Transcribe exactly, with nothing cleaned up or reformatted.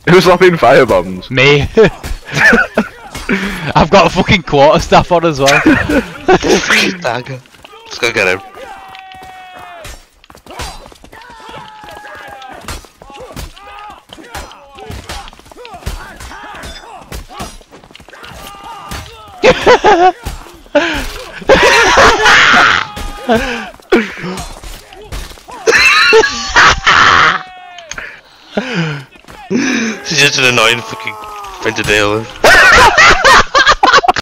Who's slapping firebombs? Me. I've got a fucking quarter staff on as well. Fucking dagger. Let's go get him. She's just an annoying fucking friend to deal with.